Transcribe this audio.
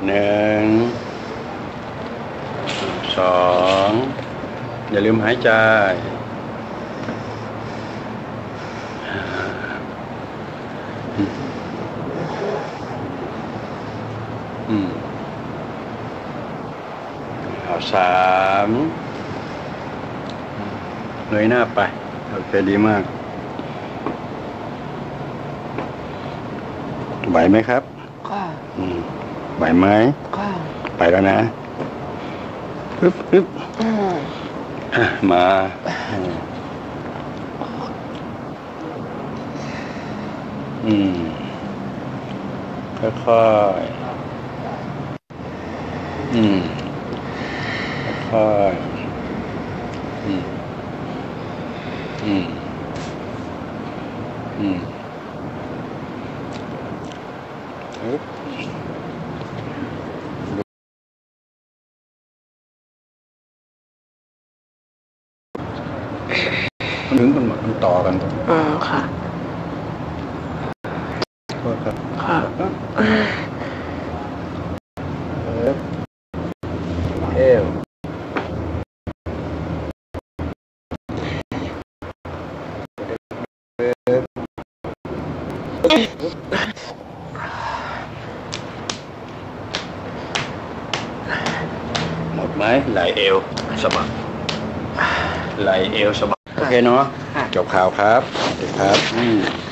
1 2อย่าลืมหายใจเอา3เงยหน้าไปโอเคดีมากไหวไหมครับค่ะไหวไหมค่ะไปแล้วนะปึ๊บมาค่อยๆค่อยๆมันถึงกันหมดมันต่อกันตรงค่ะโทษครับค่ะเอวหมดไหมไหลเอวสะบัดไหลเอวสะบัดโอเคเนาะจบข่าวครับสวัสดีครับ